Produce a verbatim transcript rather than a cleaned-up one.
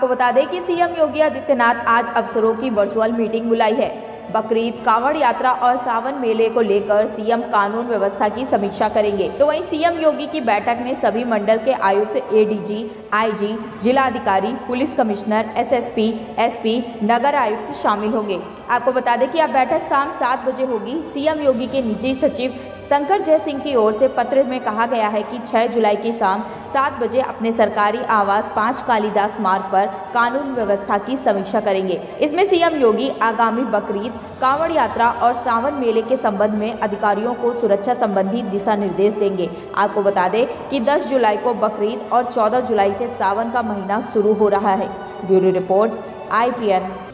आपको बता दें कि सीएम योगी आदित्यनाथ आज अफसरों की वर्चुअल मीटिंग बुलाई है। बकरीद, कांवड़ यात्रा और सावन मेले को लेकर सीएम कानून व्यवस्था की समीक्षा करेंगे। तो वहीं सीएम योगी की बैठक में सभी मंडल के आयुक्त, एडीजी, आईजी, जिलाधिकारी, पुलिस कमिश्नर, एसएसपी, एसपी, नगर आयुक्त शामिल होंगे। आपको बता दें कि यह बैठक शाम सात बजे होगी। सीएम योगी के निजी सचिव शंकर जय सिंह की ओर से पत्र में कहा गया है कि छह जुलाई की शाम सात बजे अपने सरकारी आवास पांच कालीदास मार्ग पर कानून व्यवस्था की समीक्षा करेंगे। इसमें सीएम योगी आगामी बकरीद, कांवड़ यात्रा और सावन मेले के संबंध में अधिकारियों को सुरक्षा संबंधी दिशा निर्देश देंगे। आपको बता दें कि दस जुलाई को बकरीद और चौदह जुलाई से सावन का महीना शुरू हो रहा है। Bureau report, I P N.